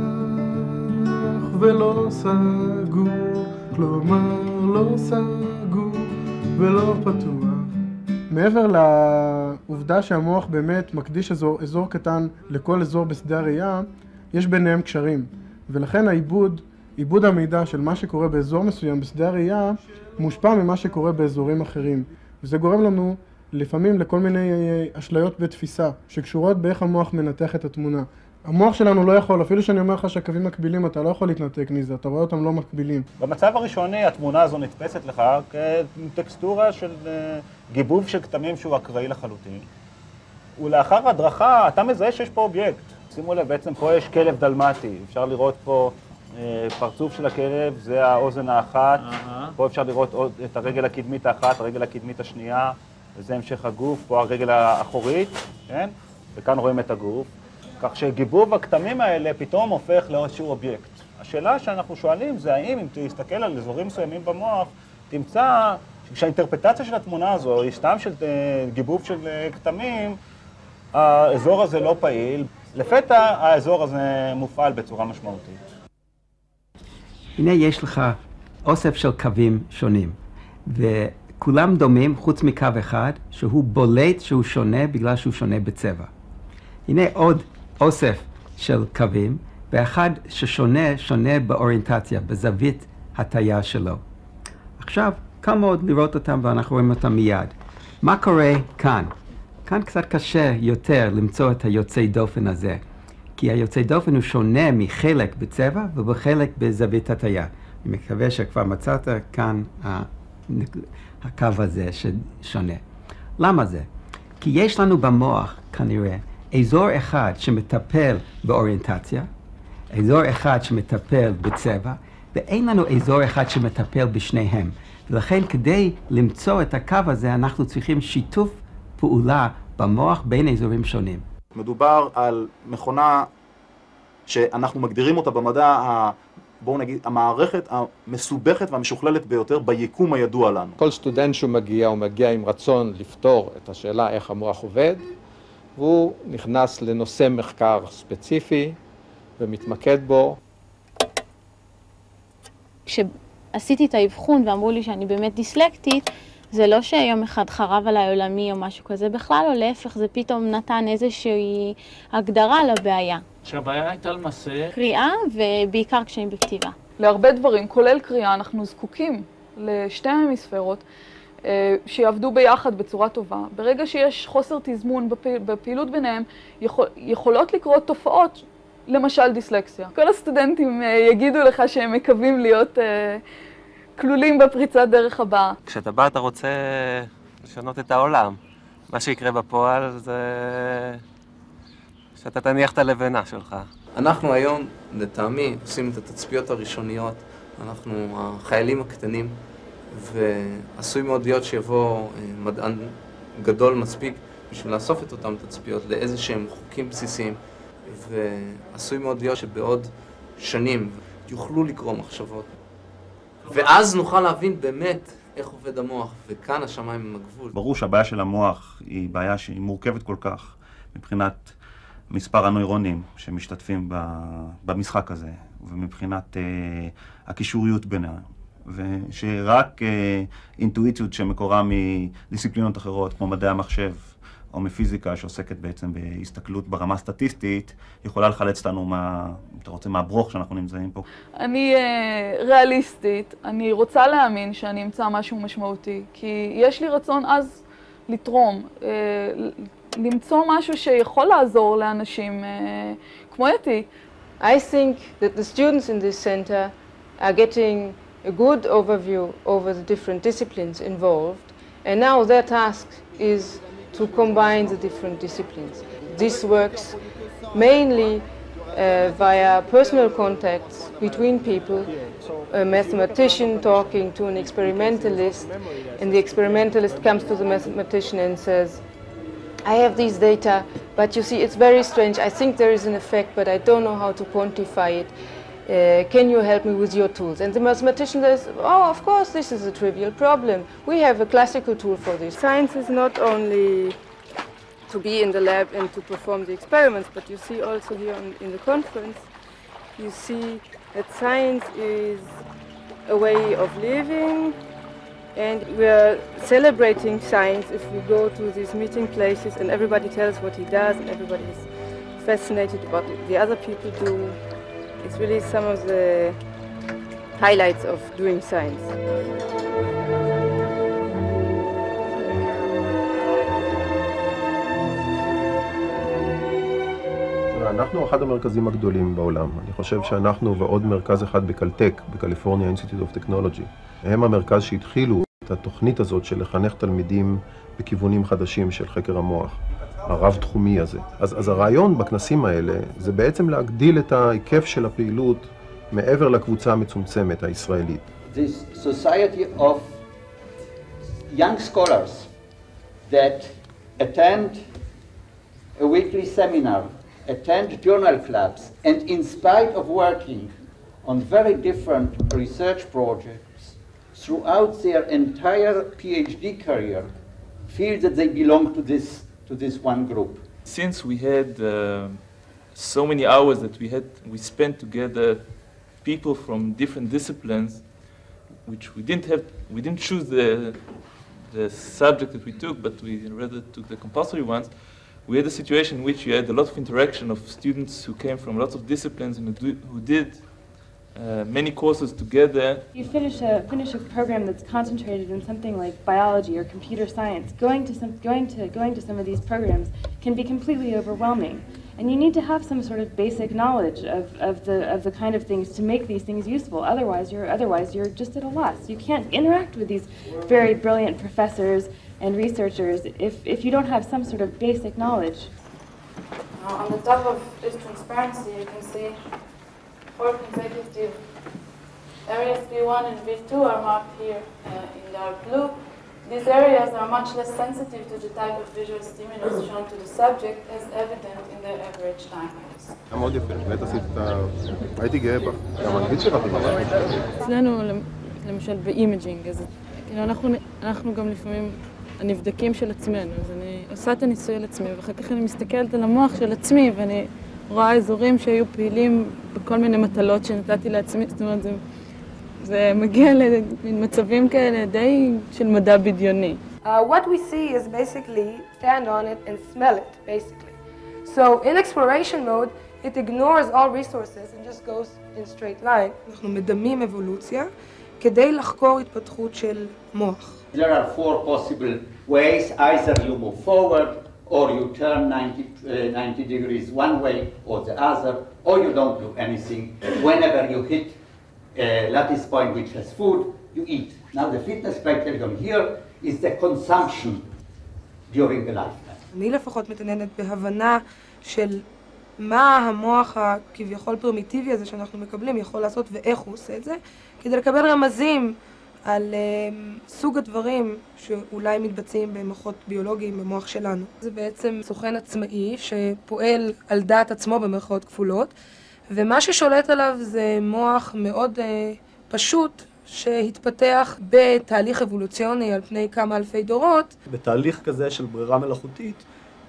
ולא סגור, כלומר לא סגור ולא פתוח. מעבר לעובדה שהמוח באמת מקדיש אזור, אזור קטן לכל אזור בשדה הראייה, יש ביניהם קשרים. ולכן העיבוד, עיבוד המידע של מה שקורה באזור מסוים בשדה הראייה, מושפע ממה שקורה באזורים אחרים. וזה גורם לנו לפעמים לכל מיני אשליות בתפיסה, שקשורות באיך המוח מנתח את התמונה. המוח שלנו לא יכול, אפילו שאני אומר לך שהקווים מקבילים, אתה לא יכול להתנתק מזה, אתה רואה אותם לא מקבילים. במצב הראשוני התמונה הזו נתפסת לך כטקסטורה של גיבוב של כתמים שהוא אקראי לחלוטין. ולאחר הדרכה אתה מזהה שיש פה אובייקט. שימו לב, בעצם פה יש כלב דלמטי, אפשר לראות פה פרצוף של הכלב, זה האוזן האחת, פה אפשר לראות את הרגל הקדמית האחת, הרגל הקדמית השנייה, וזה המשך הגוף, פה הרגל האחורית, כן? וכאן רואים את הגוף. כך שגיבוב הכתמים האלה פתאום הופך לאיזשהו אובייקט. השאלה שאנחנו שואלים זה האם אם תסתכל על אזורים מסוימים במוח, תמצא שהאינטרפטציה של התמונה הזו היא סתם של גיבוב של כתמים, האזור הזה לא פעיל, לפתע האזור הזה מופעל בצורה משמעותית. הנה יש לך אוסף של קווים שונים, וכולם דומים חוץ מקו אחד שהוא בולט שהוא שונה בגלל שהוא שונה בצבע. הנה עוד אוסף של קווים, ואחד ששונה, שונה באוריינטציה, בזווית הטיה שלו. עכשיו, קל מאוד לראות אותם ואנחנו רואים אותם מיד. מה קורה כאן? כאן קצת קשה יותר למצוא את היוצאי דופן הזה, כי היוצא דופן הוא שונה מחלק בצבע ובחלק בזווית הטיה. אני מקווה שכבר מצאת כאן הקו הזה ששונה. למה זה? כי יש לנו במוח כנראה אזור אחד שמטפל באוריינטציה, אזור אחד שמטפל בצבע, ואין לנו אזור אחד שמטפל בשניהם. ולכן כדי למצוא את הקו הזה אנחנו צריכים שיתוף פעולה במוח בין אזורים שונים. מדובר על מכונה שאנחנו מגדירים אותה במדע, ה... בואו נגיד, המערכת המסובכת והמשוכללת ביותר ביקום הידוע לנו. כל סטודנט שהוא מגיע, הוא מגיע עם רצון לפתור את השאלה איך המוח עובד, והוא נכנס לנושא מחקר ספציפי ומתמקד בו. כשעשיתי את האבחון ואמרו לי שאני באמת דיסלקטית, זה לא שיום אחד חרב עליי עולמי או משהו כזה בכלל, או להפך, זה פתאום נתן איזושהי הגדרה לבעיה. שהבעיה הייתה למעשה קריאה ובעיקר קשיים בכתיבה. להרבה דברים, כולל קריאה, אנחנו זקוקים לשתי ההמיספרות שיעבדו ביחד בצורה טובה. ברגע שיש חוסר תזמון בפעילות ביניהם, יכול, יכולות לקרות תופעות, למשל דיסלקסיה. כל הסטודנטים יגידו לך שהם מקווים להיות כלולים בפריצת דרך הבאה. כשאתה בא אתה רוצה לשנות את העולם. מה שיקרה בפועל זה שאתה תניח את הלבנה שלך. אנחנו היום, לטעמי, עושים את התצפיות הראשוניות. אנחנו החיילים הקטנים, ועשוי מאוד להיות שיבוא מדען גדול מספיק בשביל לאסוף את אותם תצפיות לאיזה שהם חוקים בסיסיים, ועשוי מאוד להיות שבעוד שנים יוכלו לקרוא מחשבות. ואז נוכל להבין באמת איך עובד המוח, וכאן השמיים עם הגבול. ברור שהבעיה של המוח היא בעיה שהיא מורכבת כל כך מבחינת מספר הנוירונים שמשתתפים במשחק הזה, ומבחינת אה, הקישוריות ביניהם, ושרק אה, אינטואיציות שמקורה מדיסציפלינות אחרות, כמו מדעי המחשב, או מפיזיקה שעוסקת בעצם בהסתכלות ברמה סטטיסטית, יכולה לחלץ לנו מה, אם אתה רוצה, מהברוך שאנחנו נמצאים פה. אני uh, ריאליסטית, אני רוצה להאמין שאני אמצא משהו משמעותי, כי יש לי רצון אז לתרום, uh, למצוא משהו שיכול לעזור לאנשים uh, כמו יתי. I think that the students in this center are getting a good overview over the different disciplines involved, and now their task is to combine the different disciplines. This works mainly uh, via personal contacts between people, a mathematician talking to an experimentalist, and the experimentalist comes to the mathematician and says, I have these data, but you see, it's very strange. I think there is an effect, but I don't know how to quantify it. Uh, can you help me with your tools? And the mathematician says, oh, of course, this is a trivial problem. We have a classical tool for this. Science is not only to be in the lab and to perform the experiments, but you see also here on, in the conference, you see that science is a way of living, and we are celebrating science if we go to these meeting places and everybody tells what he does and everybody is fascinated about what the other people do. It's really some of the highlights of doing science. אנחנו אחד המרכזים הגדולים בעולם. אני חושב שאנחנו ועוד מרכז אחד בקלטק, בקליפורניה אינסטיטוט אוף טכנולוגי, הם המרכז שהתחילו את התוכנית הזאת של לחנך תלמידים בכיוונים חדשים של חקר המוח, הרב-תחומי הזה. אז, אז הרעיון בכנסים האלה זה בעצם להגדיל את ההיקף של הפעילות מעבר לקבוצה המצומצמת הישראלית. This society of young scholars that attend a weekly seminar, attend journal clubs, and in spite of working on very different research projects throughout their entire PhD career, feel that they belong to this, to this one group. Since we had uh, so many hours that we had, we spent together, people from different disciplines, which we didn't have, we didn't choose the, the subject that we took, but we rather took the compulsory ones. We had a situation in which you had a lot of interaction of students who came from lots of disciplines and who, do, who did uh, many courses together. You finish a, finish a program that's concentrated in something like biology or computer science. Going to, some, going, to, going to some of these programs can be completely overwhelming. And you need to have some sort of basic knowledge of, of, the, of the kind of things to make these things useful. Otherwise you're, otherwise, you're just at a loss. You can't interact with these very brilliant professors and researchers if, if you don't have some sort of basic knowledge. Now, on the top of this transparency, you can see four consecutive areas V one and V two are marked here uh, in dark blue. These areas are much less sensitive to the type of visual stimulus shown to the subject as evident in their average time course. מאוד יפה, באמת עשית את ה... הייתי גאה בך, גם האנגלית שלך היא ממש. אצלנו, למשל באימג'ינג, אז כאילו אנחנו, אנחנו גם לפעמים הנבדקים של עצמנו, אז אני עושה את הניסוי על עצמי, ואחר כך אני מסתכלת על המוח של עצמי, ואני רואה אזורים שהיו פעילים בכל מיני מטלות שנתתי לעצמי, זאת אומרת, זה... זה מגיע למצבים כאלה די של מדע בדיוני. Uh, what we see is basically stand on it and smell it, basically. So in exploration mode, it ignores all resources and just goes in straight line. אנחנו מדמים אבולוציה כדי לחקור התפתחות של מוח. There are four possible ways. Either you move forward, or you turn ninety, uh, ninety degrees one way or the other, or you don't do anything. Whenever you hit a lattice point which has food, you eat. Now the fitness criterion here is the consumption during the lifetime. אני לפחות מתעניינת בהבנה של מה המוח הכביכול פרימיטיבי הזה שאנחנו מקבלים יכול לעשות ואיך הוא עושה את זה, כדי לקבל רמזים על uh, סוג הדברים שאולי מתבצעים במוחות ביולוגיים במוח שלנו. זה בעצם סוכן עצמאי שפועל על דעת עצמו במרכאות כפולות, ומה ששולט עליו זה מוח מאוד uh, פשוט שהתפתח בתהליך אבולוציוני על פני כמה אלפי דורות. בתהליך כזה של ברירה מלאכותית,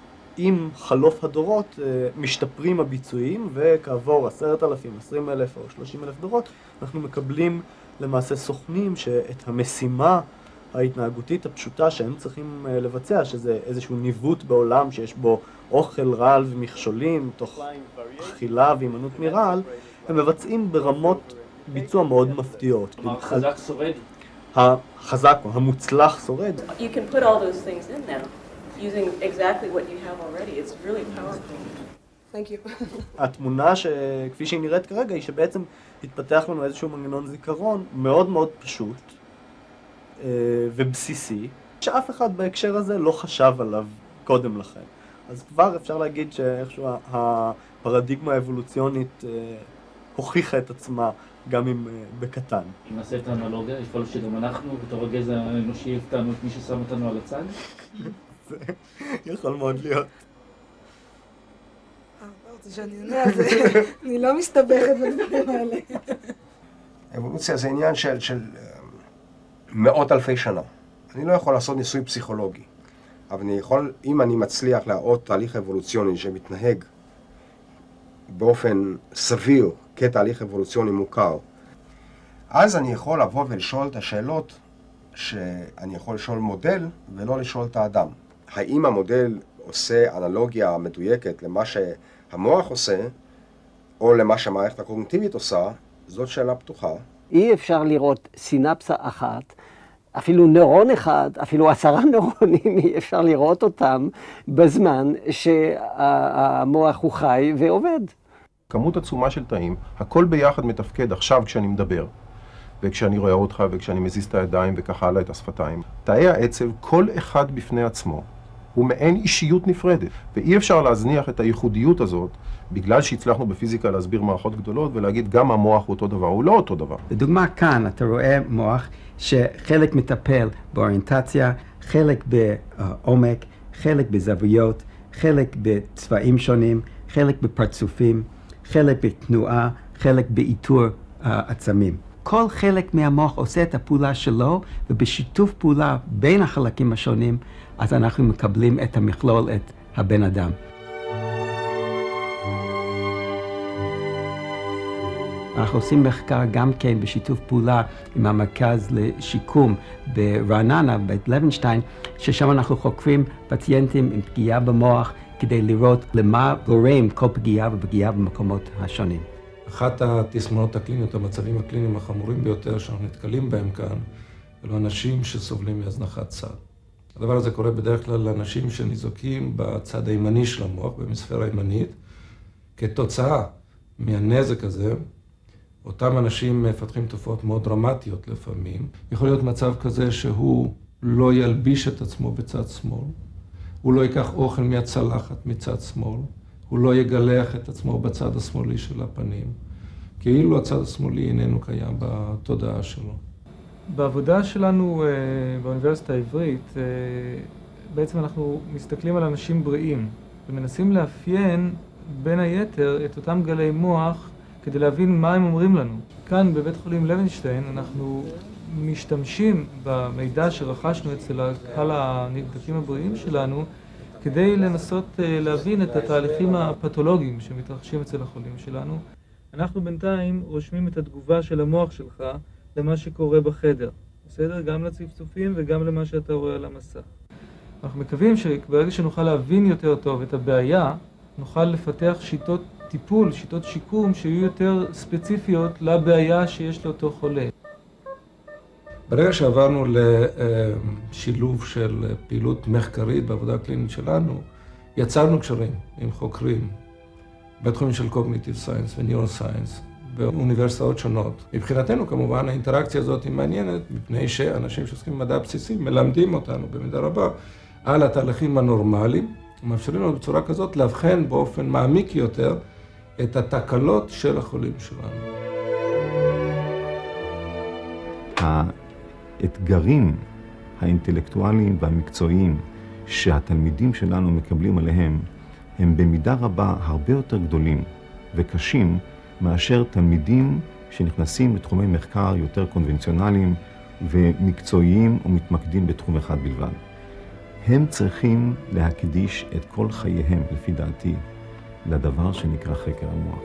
עם חלוף הדורות משתפרים הביצועים, וכעבור עשרת אלפים, עשרים אלף או שלושים אלף דורות, אנחנו מקבלים למעשה סוכנים שאת המשימה ההתנהגותית הפשוטה שהם צריכים לבצע, שזה איזשהו ניווט בעולם שיש בו אוכל, רעל ומכשולים, תוך אכילה והימנעות מרעל, הם מבצעים ברמות ביצוע מאוד מפתיעות. החזק שורד. החזק או המוצלח שורד. You can put all those things in now using exactly what you have already. It's really powerful. Thank you. התמונה שכפי שהיא נראית כרגע היא שבעצם התפתח לנו איזשהו מנגנון זיכרון מאוד מאוד פשוט ובסיסי, שאף אחד בהקשר הזה לא חשב עליו קודם לכן. אז כבר אפשר להגיד שאיכשהו הפרדיגמה האבולוציונית הוכיחה את עצמה גם אם בקטן. אם נעשה את האנלוגיה, יכול להיות שגם אנחנו בתור הגזע האנושי הפתענו את מי ששם אותנו על הצד? זה יכול מאוד להיות. אתה רוצה שאני עונה על זה? אני לא מסתבכת בדברים האלה. אבולוציה זה עניין של, של מאות אלפי שנה. אני לא יכול לעשות ניסוי פסיכולוגי, אבל אני יכול, אם אני מצליח להראות תהליך אבולוציוני שמתנהג באופן סביר כתהליך אבולוציוני מוכר, אז אני יכול לבוא ולשאול את השאלות שאני יכול לשאול מודל ולא לשאול את האדם. האם המודל עושה אנלוגיה מדויקת למה שהמוח עושה, או למה שהמערכת הקוגניטיבית עושה, זאת שאלה פתוחה. אי אפשר לראות סינפסה אחת, אפילו נוירון אחד, אפילו עשרה נוירונים, אי אפשר לראות אותם בזמן שהמוח הוא חי ועובד. כמות עצומה של תאים, הכל ביחד מתפקד עכשיו כשאני מדבר, וכשאני רואה אותך וכשאני מזיז את הידיים וכך הלאה את השפתיים. תאי העצב, כל אחד בפני עצמו, הוא מעין אישיות נפרדת, ואי אפשר להזניח את הייחודיות הזאת, בגלל שהצלחנו בפיזיקה להסביר מערכות גדולות ולהגיד גם המוח הוא אותו דבר, הוא לא אותו דבר. לדוגמה כאן אתה רואה מוח שחלק מטפל באוריינטציה, חלק בעומק, חלק בזוויות, חלק בצבעים שונים, חלק בפרצופים, חלק בתנועה, חלק באיתור עצמים. כל חלק מהמוח עושה את הפעולה שלו, ובשיתוף פעולה בין החלקים השונים, אז אנחנו מקבלים את המכלול, את הבן אדם. אנחנו עושים מחקר גם כן בשיתוף פעולה עם המרכז לשיקום ברעננה, בית לוינשטיין, ששם אנחנו חוקרים פציינטים עם פגיעה במוח, כדי לראות למה גורם כל פגיעה ופגיעה במקומות השונים. אחת התסמונות הקליניות, המצבים הקליניים החמורים ביותר שאנחנו נתקלים בהם כאן, אלו אנשים שסובלים מהזנחת צד. הדבר הזה קורה בדרך כלל לאנשים שניזוקים בצד הימני של המוח, במספירה הימנית, כתוצאה מהנזק הזה, אותם אנשים מפתחים תופעות מאוד דרמטיות לפעמים. יכול להיות מצב כזה שהוא לא ילביש את עצמו בצד שמאל, הוא לא ייקח אוכל מהצלחת מצד שמאל, הוא לא יגלח את עצמו בצד השמאלי של הפנים, כאילו הצד השמאלי איננו קיים בתודעה שלו. בעבודה שלנו באוניברסיטה העברית, בעצם אנחנו מסתכלים על אנשים בריאים ומנסים לאפיין בין היתר את אותם גלי מוח כדי להבין מה הם אומרים לנו. כאן בבית חולים לוינשטיין אנחנו משתמשים במידע שרכשנו אצל הקהל הנבדקים הבריאים שלנו כדי לנסות להבין את התהליכים הפתולוגיים שמתרחשים אצל החולים שלנו. אנחנו בינתיים רושמים את התגובה של המוח שלך למה שקורה בחדר, בסדר? גם לצפצופים וגם למה שאתה רואה על המסך. אנחנו מקווים שברגע שנוכל להבין יותר טוב את הבעיה, נוכל לפתח שיטות טיפול, שיטות שיקום שיהיו יותר ספציפיות לבעיה שיש לאותו חולה. ברגע שעברנו לשילוב של פעילות מחקרית בעבודה הקלינית שלנו, יצרנו קשרים עם חוקרים בתחומים של Cognitive Science ו-Neuroscience באוניברסיטאות שונות. מבחינתנו כמובן האינטראקציה הזאת היא מעניינת, מפני שאנשים שעוסקים במדע הבסיסי מלמדים אותנו במידה רבה על התהליכים הנורמליים, ומאפשרים לנו בצורה כזאת להבחן באופן מעמיק יותר את התקלות של החולים שלנו. האתגרים האינטלקטואליים והמקצועיים שהתלמידים שלנו מקבלים עליהם הם במידה רבה הרבה יותר גדולים וקשים מאשר תלמידים שנכנסים לתחומי מחקר יותר קונבנציונליים ומקצועיים ומתמקדים בתחום אחד בלבד. הם צריכים להקדיש את כל חייהם, לפי דעתי, לדבר שנקרא חקר המוח.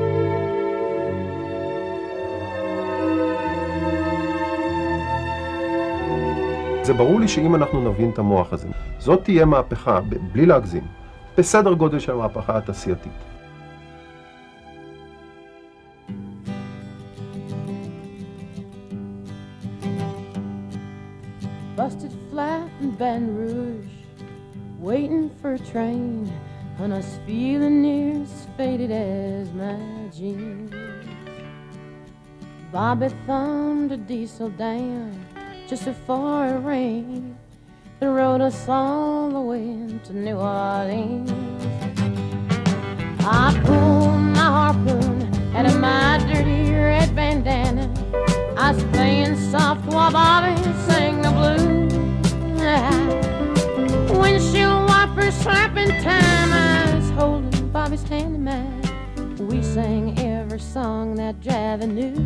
זה ברור לי שאם אנחנו נבין את המוח הזה, זאת תהיה מהפכה, בלי להגזים, בסדר גודל של מהפכה התעשייתית. Busted flat in Baton Rouge, waiting for a train, and us feeling near as faded as my jeans. Bobby thumbed a diesel down just before it rained and rode us all the way to New Orleans. I pulled my harpoon out of my dirty red bandana. I was playing soft while Bobby sang the blues. Windshield wipers slapping time, I was holding Bobby's hand in mine. We sang every song that Javi knew.